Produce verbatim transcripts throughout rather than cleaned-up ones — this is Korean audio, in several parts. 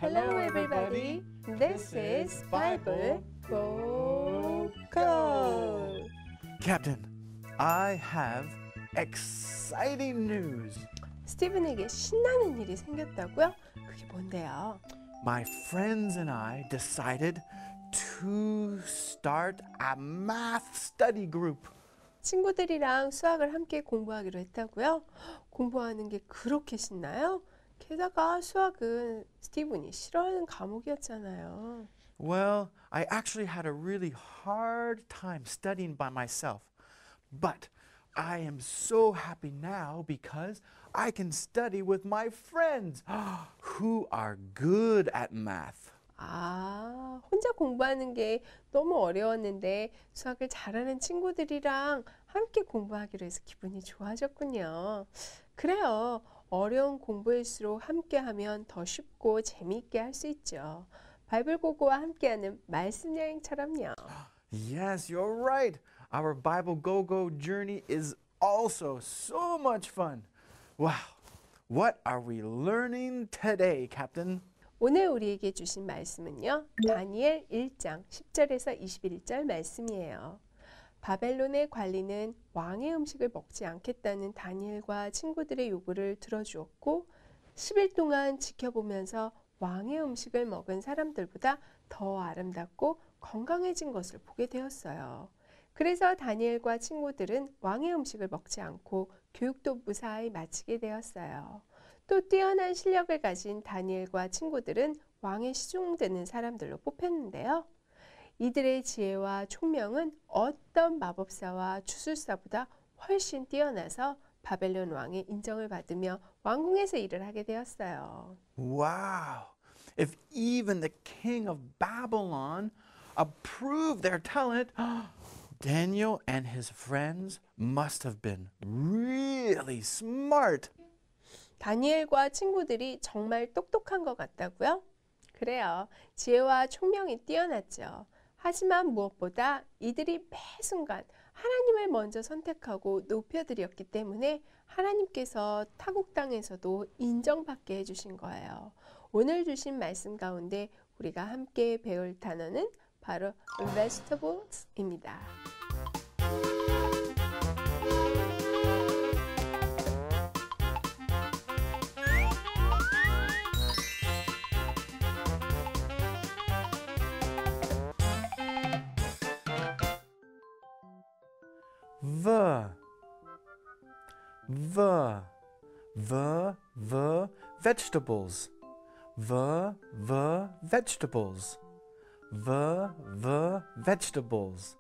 Hello everybody. This is Bible Go Go. Captain, I have exciting news. 스티븐에게 신나는 일이 생겼다고요? 그게 뭔데요? My friends and I decided to start a math study group. 친구들이랑 수학을 함께 공부하기로 했다고요? 공부하는 게 그렇게 신나요? 게다가 수학은 스티븐이 싫어하는 과목이었잖아요. Well, I actually had a really hard time studying by myself. But I am so happy now because I can study with my friends who are good at math. 아, 혼자 공부하는 게 너무 어려웠는데 수학을 잘하는 친구들이랑 함께 공부하기로 해서 기분이 좋아졌군요. 그래요. 어려운 공부일수록 함께하면 더 쉽고 재미있게 할 수 있죠. 바이블 고고와 함께하는 말씀 여행처럼요. Yes, you're right. Our Bible Go Go journey is also so much fun. Wow, what are we learning today, Captain? 오늘 우리에게 주신 말씀은요. 다니엘 일 장 십 절에서 이십일 절 말씀이에요. 바벨론의 관리는 왕의 음식을 먹지 않겠다는 다니엘과 친구들의 요구를 들어주었고 십 일 동안 지켜보면서 왕의 음식을 먹은 사람들보다 더 아름답고 건강해진 것을 보게 되었어요. 그래서 다니엘과 친구들은 왕의 음식을 먹지 않고 교육도 무사히 마치게 되었어요. 또 뛰어난 실력을 가진 다니엘과 친구들은 왕의 시중되는 사람들로 뽑혔는데요. 이들의 지혜와 총명은 어떤 마법사와 주술사보다 훨씬 뛰어나서 바벨론 왕의 인정을 받으며 왕궁에서 일을 하게 되었어요. Wow! If even the king of Babylon approved their talent, Daniel and his friends must have been really smart. 다니엘과 친구들이 정말 똑똑한 것 같다고요? 그래요. 지혜와 총명이 뛰어났죠. 하지만 무엇보다 이들이 매 순간 하나님을 먼저 선택하고 높여드렸기 때문에 하나님께서 타국 땅에서도 인정받게 해주신 거예요. 오늘 주신 말씀 가운데 우리가 함께 배울 단어는 바로 vegetables입니다. The, the, the, the vegetables. The, the vegetables. The, the vegetables.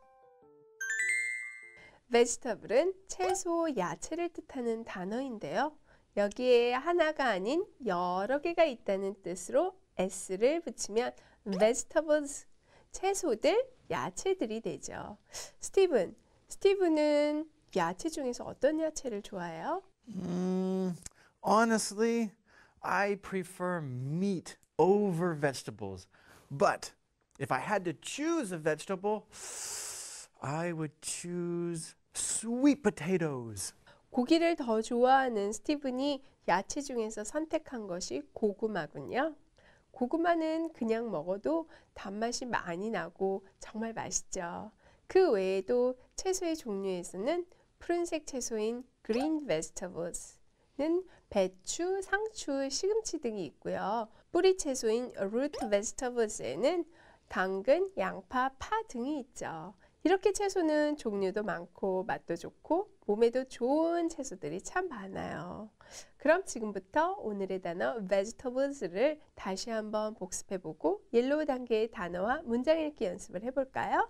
vegetable은 채소, 야채를 뜻하는 단어인데요. 여기에 하나가 아닌 여러 개가 있다는 뜻으로 s를 붙이면 vegetables, 채소들, 야채들이 되죠. 스티븐, 스티븐은 야채 중에서 어떤 야채를 좋아해요? Mm, honestly, I prefer meat over vegetables. But if I had to choose a vegetable, I would choose sweet potatoes. 고기를 더 좋아하는 스티븐이 야채 중에서 선택한 것이 고구마군요. 고구마는 그냥 먹어도 단맛이 많이 나고 정말 맛있죠. 그 외에도 채소의 종류에서는 푸른색 채소인 green vegetables는 배추, 상추, 시금치 등이 있고요. 뿌리 채소인 root vegetables에는 당근, 양파, 파 등이 있죠. 이렇게 채소는 종류도 많고 맛도 좋고 몸에도 좋은 채소들이 참 많아요. 그럼 지금부터 오늘의 단어 vegetables를 다시 한번 복습해보고 옐로우 단계의 단어와 문장 읽기 연습을 해볼까요?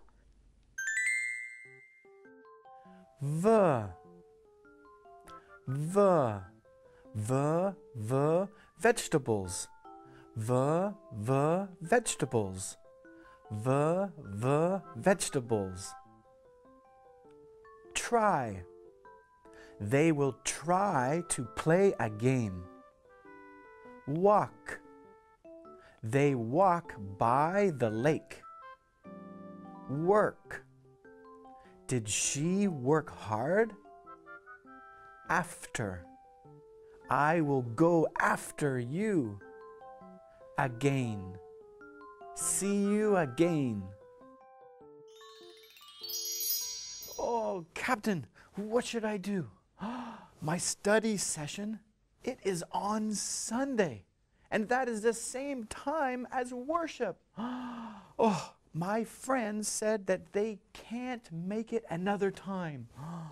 The, the, the, the vegetables. The, the vegetables. The, the vegetables. Try. They will try to play a game. Walk. They walk by the lake. Work. Did she work hard? After. I will go after you. again. See you again. Oh, Captain, what should I do? My study session, it is on Sunday, and that is the same time as worship. Oh, my friends said that they can't make it another time.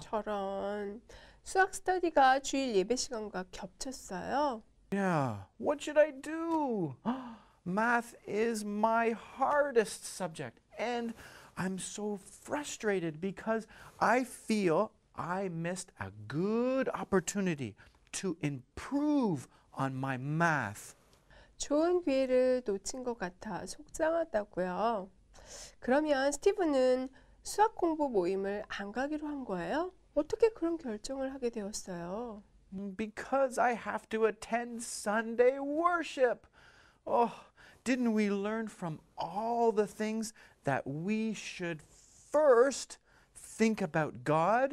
저런 수학 스터디가 주일 예배 시간과 겹쳤어요. Yeah, what should I do? Math is my hardest subject, and I'm so frustrated because I feel I missed a good opportunity to improve on my math. 좋은 기회를 놓친 것 같아 속상하다고요. 그러면 스티브는 수학 공부 모임을 안 가기로 한 거예요? 어떻게 그런 결정을 하게 되었어요? Because I have to attend Sunday worship. Oh, didn't we learn from all the things that we should first think about God?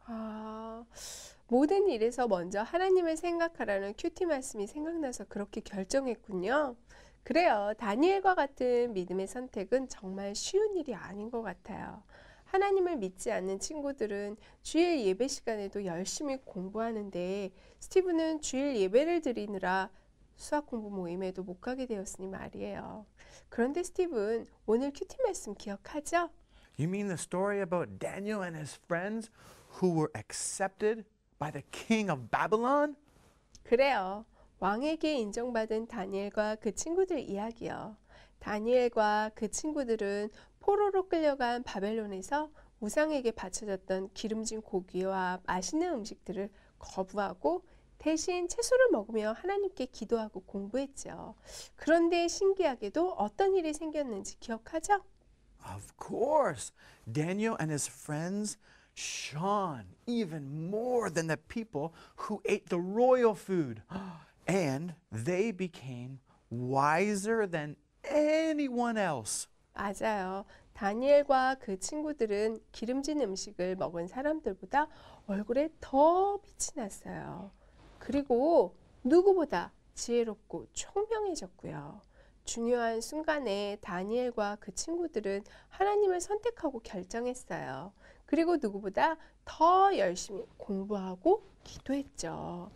아, 모든 일에서 먼저 하나님을 생각하라는 큐티 말씀이 생각나서 그렇게 결정했군요. 그래요. 다니엘과 같은 믿음의 선택은 정말 쉬운 일이 아닌 것 같아요. 하나님을 믿지 않는 친구들은 주일 예배 시간에도 열심히 공부하는데 스티브는 주일 예배를 드리느라 수학 공부 모임에도 못 가게 되었으니 말이에요. 그런데 스티브는 오늘 큐티 말씀 기억하죠? You mean the story about Daniel and his friends who were accepted by the king of Babylon? 그래요. 왕에게 인정받은 다니엘과 그 친구들 이야기요. 다니엘과 그 친구들은 포로로 끌려간 바벨론에서 우상에게 바쳐졌던 기름진 고기와 맛있는 음식들을 거부하고 대신 채소를 먹으며 하나님께 기도하고 공부했죠. 그런데 신기하게도 어떤 일이 생겼는지 기억하죠? Of course. Daniel and his friends shone even more than the people who ate the royal food. And they became wiser than anyone else. 맞아요. 다니엘과 그 친구들은 기름진 음식을 먹은 사람들보다 얼굴에 더 빛이 났어요. 그리고 누구보다 지혜롭고 총명해졌고요. 중요한 순간에 다니엘과 그 친구들은 하나님을 선택하고 결정했어요. 그리고 누구보다 더 열심히 공부하고 기도했죠.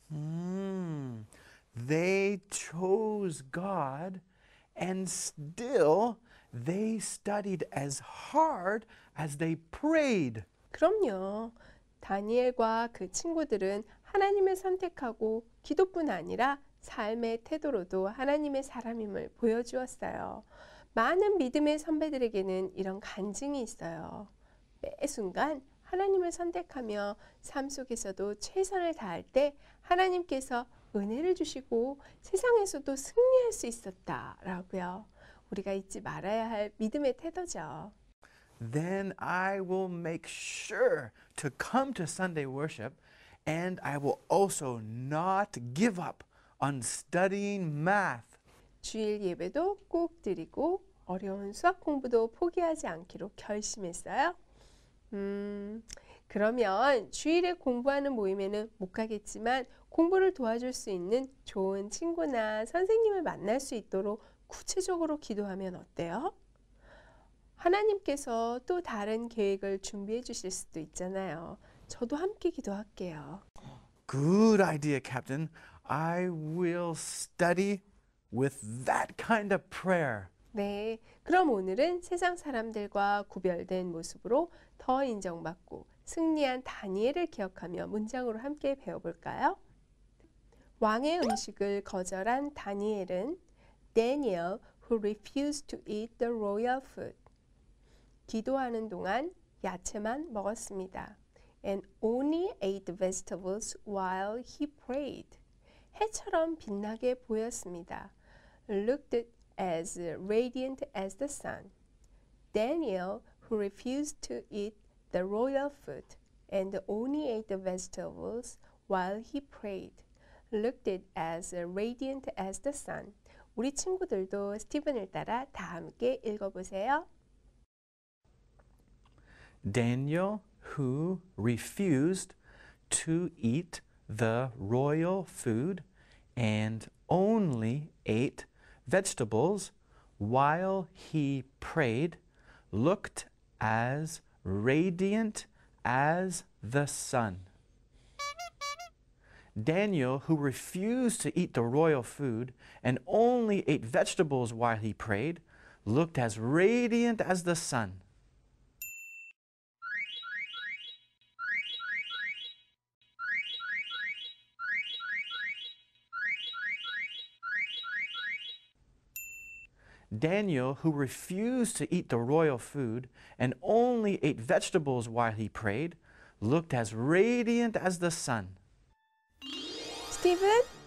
Hmm. They chose God and still they studied as hard as they prayed. 그럼요. 다니엘과 그 친구들은 하나님을 선택하고 기도뿐 아니라 삶의 태도로도 하나님의 사람임을 보여주었어요. 많은 믿음의 선배들에게는 이런 간증이 있어요. 매 순간 하나님을 선택하며 삶 속에서도 최선을 다할 때 하나님께서 은혜를 주시고 세상에서도 승리할 수 있었다라고요. 우리가 잊지 말아야 할 믿음의 태도죠. Then I will make sure to come to Sunday worship, and I will also not give up on studying math. 주일 예배도 꼭 드리고 어려운 수학 공부도 포기하지 않기로 결심했어요. 음, 그러면 주일에 공부하는 모임에는 못 가겠지만 공부를 도와줄 수 있는 좋은 친구나 선생님을 만날 수 있도록 구체적으로 기도하면 어때요? 하나님께서 또 다른 계획을 준비해 주실 수도 있잖아요. 저도 함께 기도할게요. Good idea, Captain. I will study with that kind of prayer. 네, 그럼 오늘은 세상 사람들과 구별된 모습으로 더 인정받고 승리한 다니엘을 기억하며 문장으로 함께 배워볼까요? 왕의 음식을 거절한 다니엘은 Daniel who refused to eat the royal food. 기도하는 동안 야채만 먹었습니다. And only ate vegetables while he prayed. 해처럼 빛나게 보였습니다. Looked as radiant as the sun. Daniel, who refused to eat the royal food and only ate the vegetables while he prayed, looked as radiant as the sun. 우리 친구들도 스티븐을 따라 다 함께 읽어보세요. Daniel, who refused to eat the royal food and only ate vegetables while he prayed looked as radiant as the sun. Daniel, who refused to eat the royal food and only ate vegetables while he prayed, looked as radiant as the sun. Daniel, who refused to eat the royal food and only ate vegetables while he prayed, looked as radiant as the sun. 스티븐?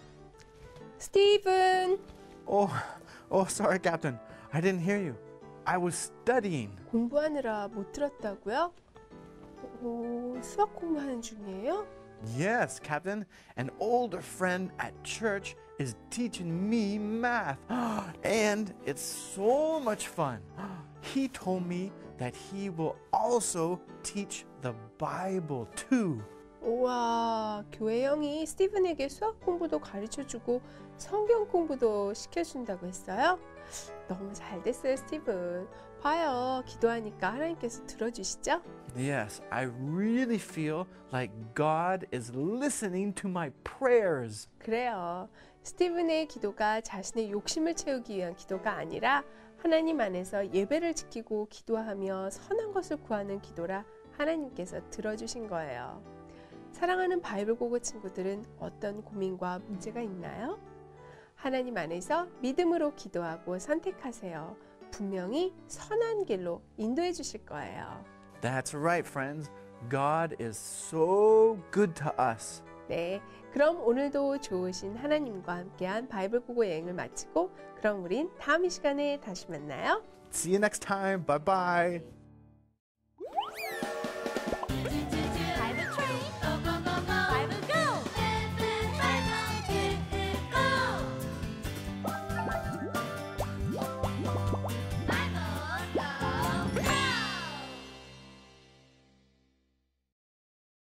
스티븐! Oh, oh, sorry, Captain. I didn't hear you. I was studying. 공부하느라 못 들었다고요? 오, 수학 공부하는 중이에요? Yes, Captain. An older friend at church is teaching me math. And it's so much fun. He told me that he will also teach the Bible too. 우와, 교회 형이 스티븐에게 수학 공부도 가르쳐주고 성경 공부도 시켜준다고 했어요? 너무 잘 됐어요, 스티븐. 봐요, 기도하니까 하나님께서 들어주시죠? Yes, I really feel like God is listening to my prayers. 그래요. 스티븐의 기도가 자신의 욕심을 채우기 위한 기도가 아니라 하나님 안에서 예배를 지키고 기도하며 선한 것을 구하는 기도라 하나님께서 들어주신 거예요. 사랑하는 바이블 고고 친구들은 어떤 고민과 문제가 있나요? 하나님 안에서 믿음으로 기도하고 선택하세요. 분명히 선한 길로 인도해 주실 거예요. That's right, friends. God is so good to us. 네, 그럼 오늘도 좋으신 하나님과 함께한 바이블 고고 여행을 마치고 그럼 우린 다음 이 시간에 다시 만나요. See you next time. Bye bye.